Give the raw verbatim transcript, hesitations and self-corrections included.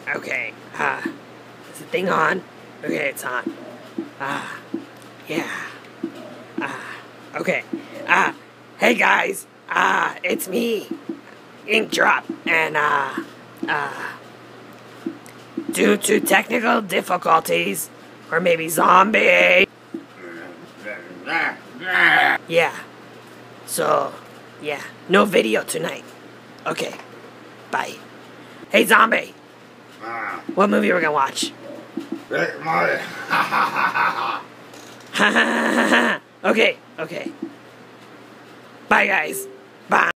Okay. Ah. Uh, is the thing on? Okay, it's on. Ah. Uh, yeah. Ah. Uh, okay. Ah. Uh, hey guys. Ah. Uh, it's me, Ink Drop, and uh. Uh. Due to technical difficulties, or maybe zombie. Yeah. So, yeah. No video tonight. Okay. Bye. Hey, zombie. Uh, what movie are we gonna watch? Okay, okay. Bye, guys. Bye.